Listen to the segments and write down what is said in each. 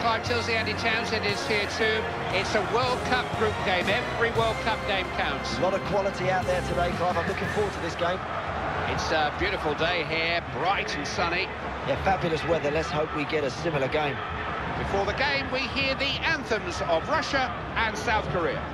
Clive Tilsley, Andy Townsend is here too. It's a World Cup group game. Every World Cup game counts. A lot of quality out there today, Clive. I'm looking forward to this game. It's a beautiful day here, bright and sunny. Yeah, fabulous weather. Let's hope we get a similar game. Before the game, we hear the anthems of Russia and South Korea.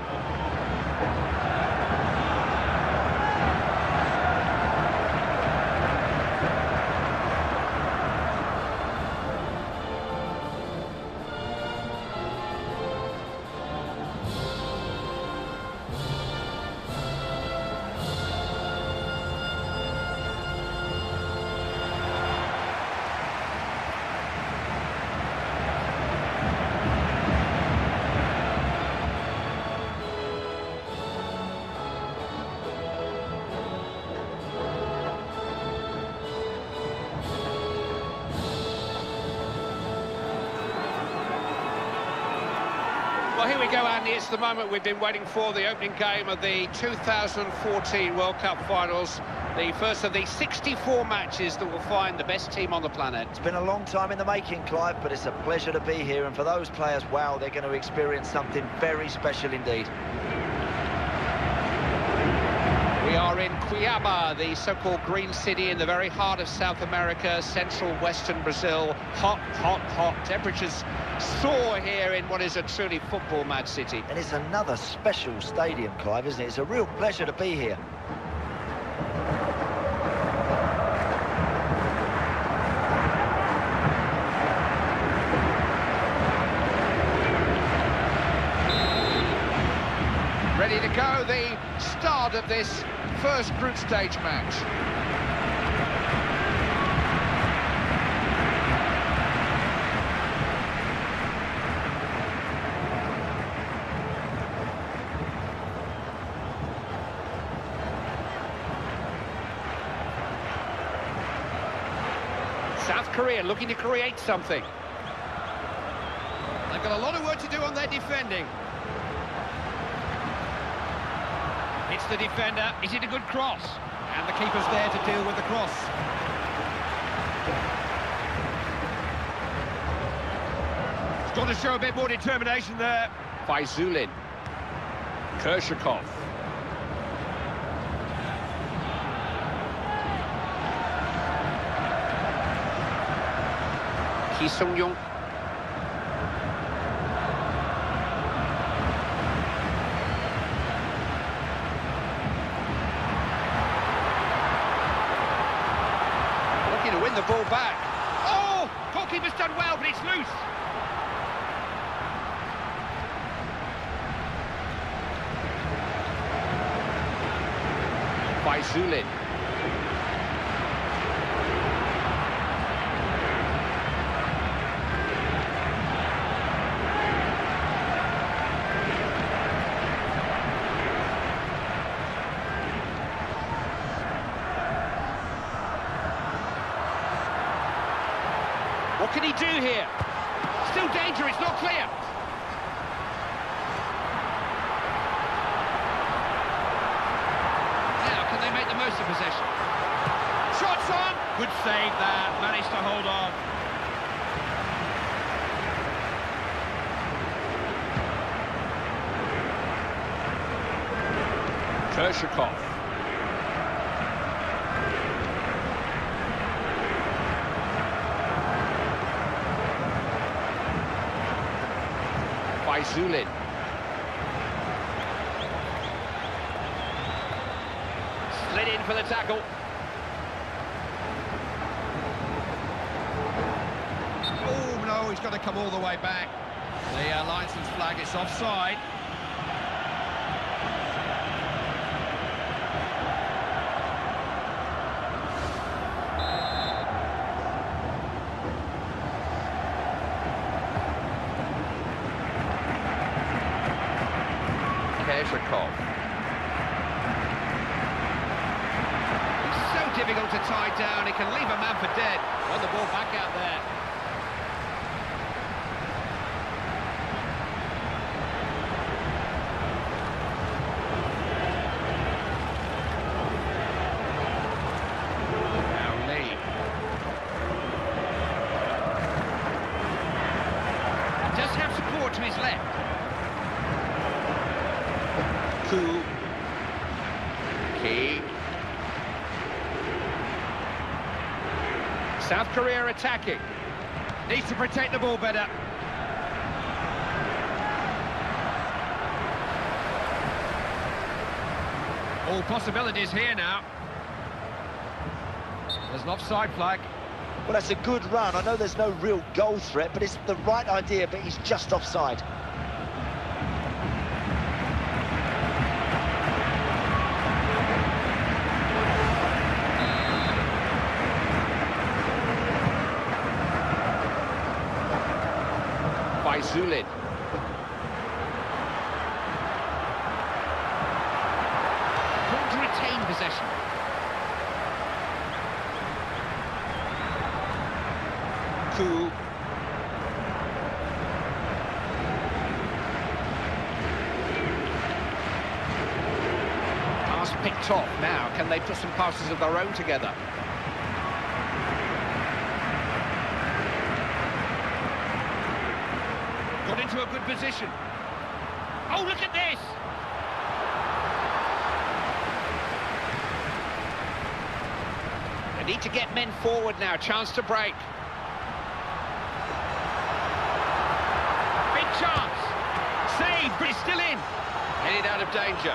Well, here we go, Andy. It's the moment we've been waiting for, the opening game of the 2014 World Cup Finals. The first of the 64 matches that will find the best team on the planet. It's been a long time in the making, Clive, but it's a pleasure to be here. And for those players, wow, they're going to experience something very special indeed. We are in Cuiabá, the so-called green city in the very heart of South America, central western Brazil. Hot, hot, hot. Temperatures soar here in what is a truly football-mad city. And it's another special stadium, Clive, isn't it? It's a real pleasure to be here. Ready to go, the start of this first group stage match. South Korea looking to create something. They've got a lot of work to do on their defending. It's the defender. Is it a good cross? And the keeper's there to deal with the cross. It's got to show a bit more determination there. Faizulin. Kershakov. Ki Sung-young. To win the ball back. Oh! Goalkeeper's done well, but it's loose. Faizulin. What can he do here? Still danger, it's not clear. Now, can they make the most of possession? Shots on! Good save there, managed to hold on. Kershakov. Faizulin. Slid in for the tackle. Oh, no, he's got to come all the way back. The linesman's flag, it's offside. Kershakov. It's so difficult to tie down, he can leave a man for dead. Won the ball back out there. South Korea attacking. Needs to protect the ball better. All possibilities here now. There's an offside flag. Well, that's a good run. I know there's no real goal threat, but it's the right idea, but he's just offside. Zulin. Good to retain possession. Ku. Pass picked off. Now, can they put some passes of their own together? Got into a good position. Oh, look at this! They need to get men forward now. Chance to break. Big chance. Save, but it's still in. Headed out of danger.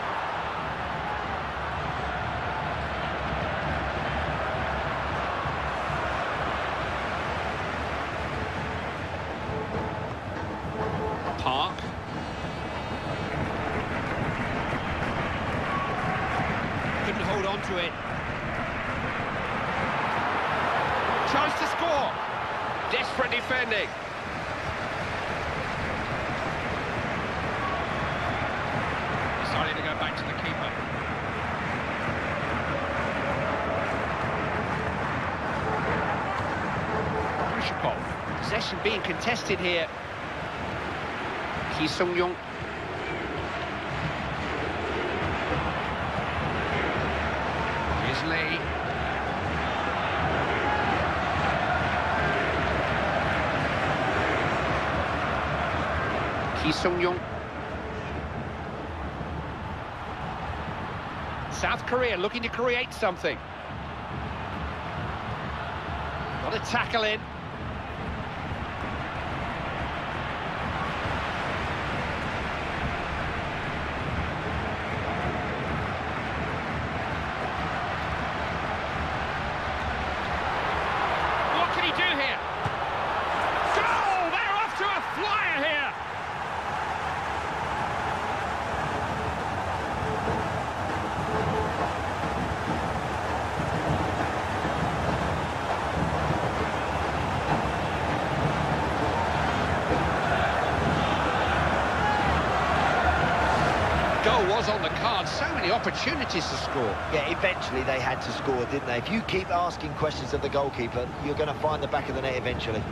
Park. Couldn't hold on to it. Chance to score. Desperate defending. Decided to go back to the keeper. Kushikov. Possession being contested here. Ki Sung-young. Here's Lee. Ki Sung-young. South Korea looking to create something. Got a tackle in. Goal was on the card, so many opportunities to score. Yeah, eventually they had to score, didn't they? If you keep asking questions of the goalkeeper, you're going to find the back of the net eventually.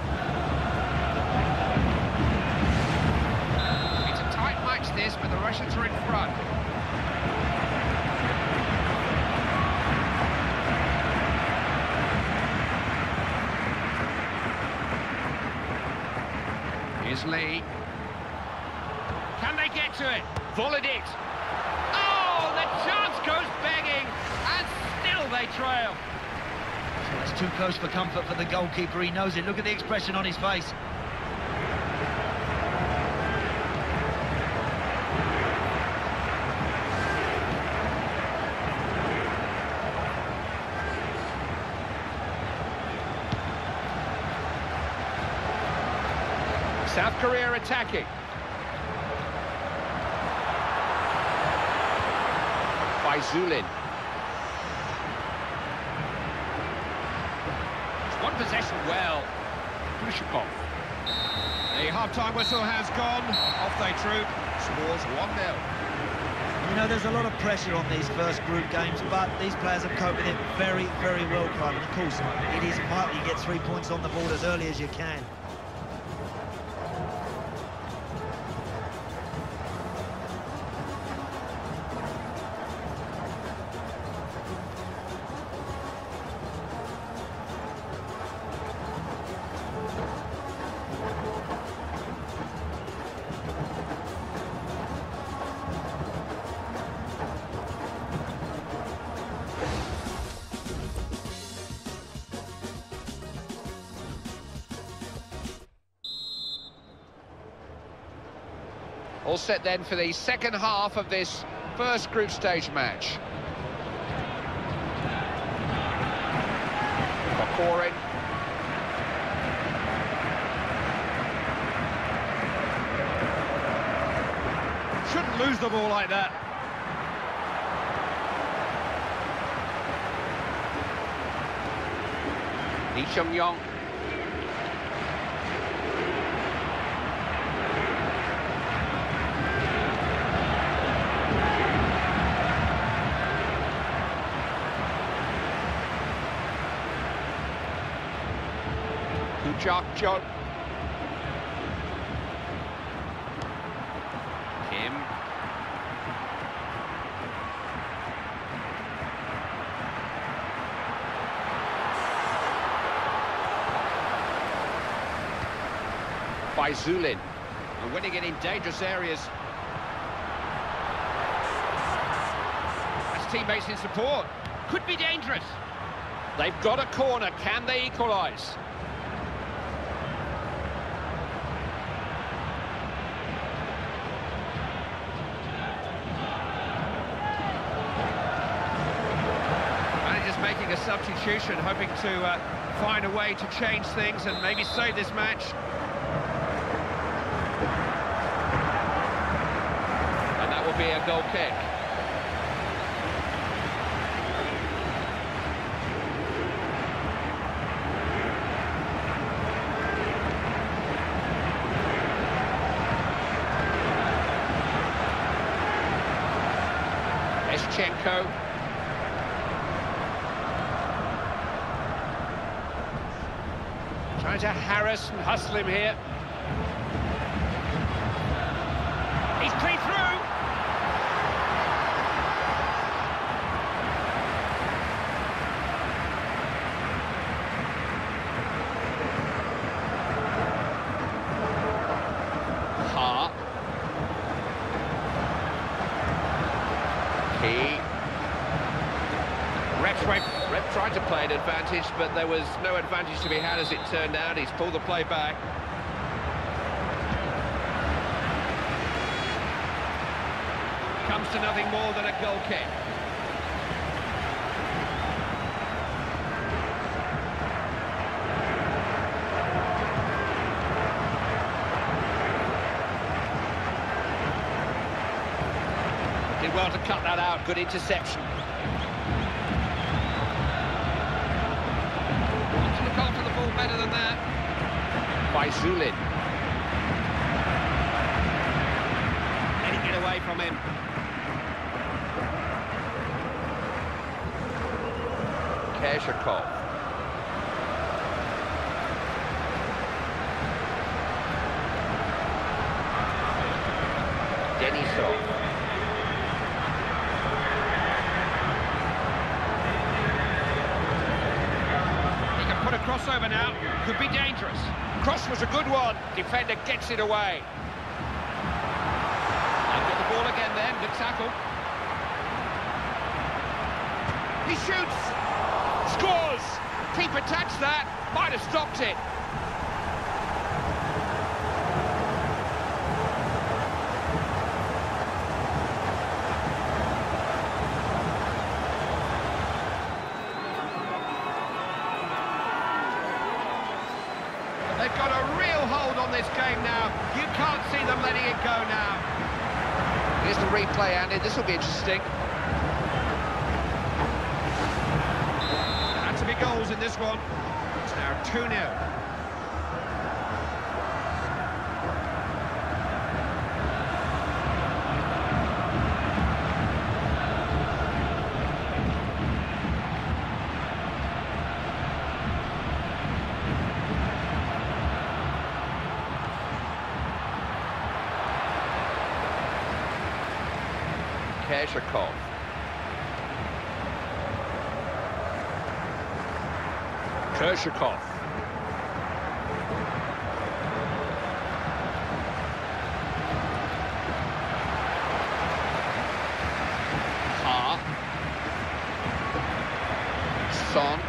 It's a tight match this, but the Russians are in front. Here's Lee. Can they get to it? Volleyed it. Oh, the chance goes begging, and still they trail. So it's too close for comfort for the goalkeeper. He knows it. Look at the expression on his face. South Korea attacking. By Zulin. It's one possession well. Kushikov. The half-time whistle has gone. Off they troop. Scores 1-0. You know, there's a lot of pressure on these first group games, but these players have coped with it very, very well, Clive. And of course, it is vital you get 3 points on the board as early as you can. All set then for the second half of this first group stage match. Kokorin. Shouldn't lose the ball like that. Lee Chung-yong. Koo-jak-jeon. Kim. By Zulin. And winning it in dangerous areas. That's teammates in support. Could be dangerous. They've got a corner. Can they equalise? Manager's making a substitution, hoping to find a way to change things and maybe save this match. And that will be a goal kick. Eschenko. Trying to harass and hustle him here. He's clean through. Ha. Key. Rep tried to play an advantage, but there was no advantage to be had as it turned out. He's pulled the play back. Comes to nothing more than a goal kick. Did well to cut that out. Good interception. To look after the ball better than that. By Zulin. Letting it away from him. Keshakov. Denisov. He can put a crossover now. Could be dangerous. Cross was a good one. Defender gets it away. They've got the ball again then. Good tackle. He shoots. Scores! Keeper touched that. Might have stopped it. They've got a real hold on this game now. You can't see them letting it go now. Here's the replay, Andy. This will be interesting. Had to be goals in this one. It's now 2-0. Keshakov. Kershakov. Ha. Son.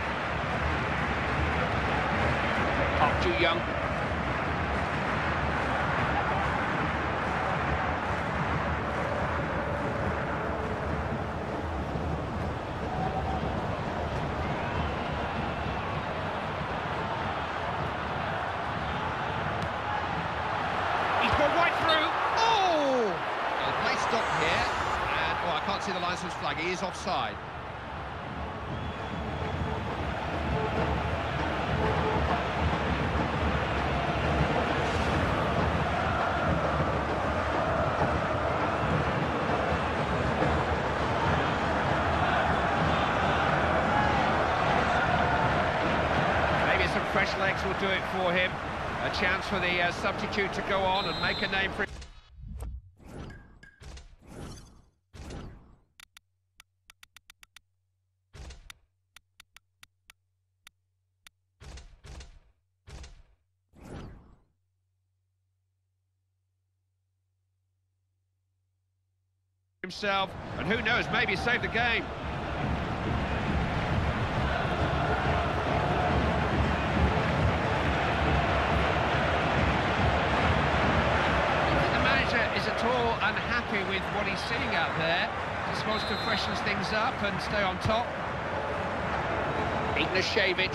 Park Ju-young. like he is offside. Fresh legs will do it for him. A chance for the substitute to go on and make a name for himself, and who knows, maybe save the game. At all unhappy with what he's seeing out there. Just wants to freshen things up and stay on top. Ignashevich.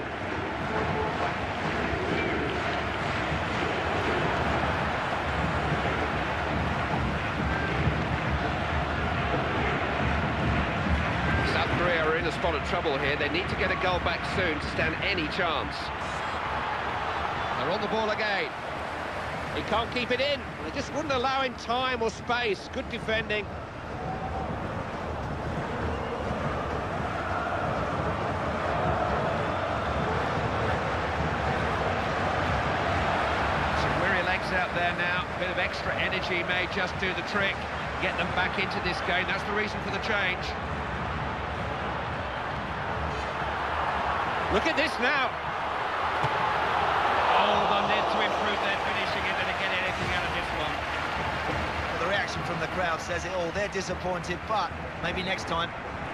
South Korea are in a spot of trouble here. They need to get a goal back soon to stand any chance. They're on the ball again. He can't keep it in. They just wouldn't allow him time or space. Good defending. Some weary legs out there now. A bit of extra energy may just do the trick. Get them back into this game. That's the reason for the change. Look at this now. Oh, they'll need to improve their finishing if they're to get anything out of this one. Well, the reaction from the crowd says it all. They're disappointed, but maybe next time.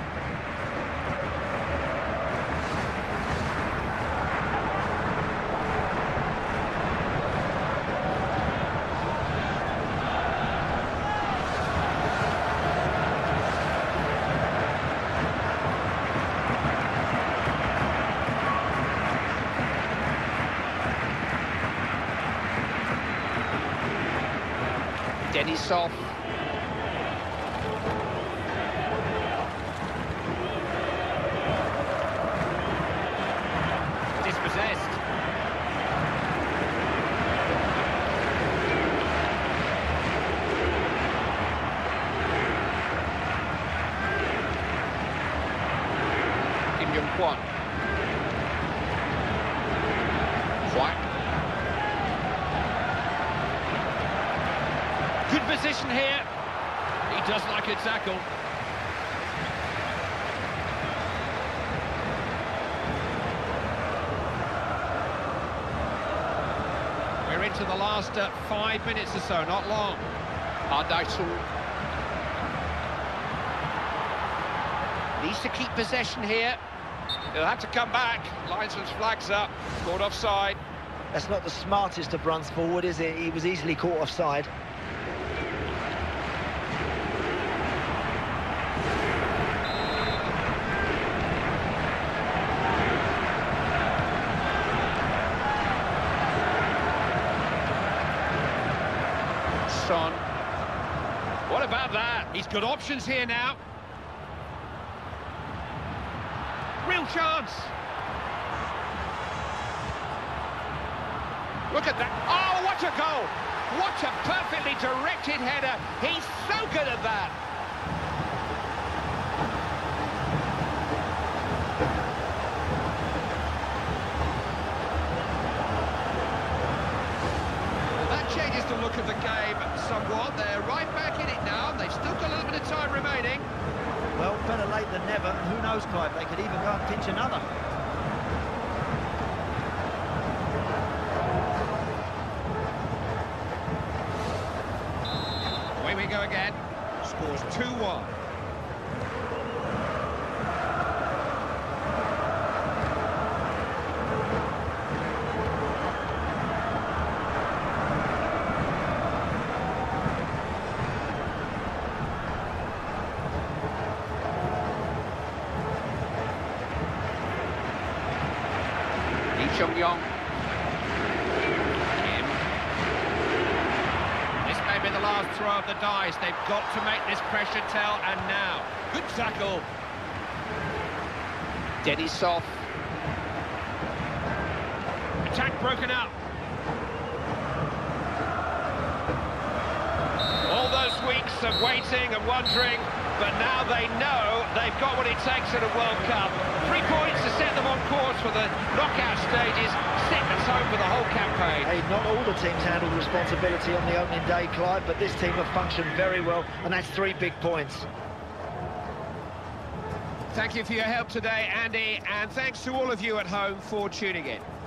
Denisov. Dispossessed. Kim Jong-kwon. White. Good position here. He does like a tackle. We're into the last 5 minutes or so, not long. Ardaitul. Needs to keep possession here. He'll have to come back. Linesman's flags up. Caught offside. That's not the smartest of runs forward, is it? He was easily caught offside. Son. What about that? He's got options here now. Real chance. Look at that. Oh, what a goal! What a perfectly directed header. He's so good at that. Well, that changes the look of the game somewhat. They're right back in it now. They've still got a little bit of time remaining. Well, better late than never. And who knows, Clive, they could even go and pinch another. Away we go again. Scores 2-1. Chung-yong. This may be the last throw of the dice. They've got to make this pressure tell, and now. Good tackle. Denisov. Attack broken up. All those weeks of waiting and wondering, but now they know they've got what it takes at a World Cup. 3 points to set them on course for the knockout stages, set the tone for the whole campaign. Hey, not all the teams handled responsibility on the opening day, Clive, but this team have functioned very well, and that's 3 big points. Thank you for your help today, Andy, and thanks to all of you at home for tuning in.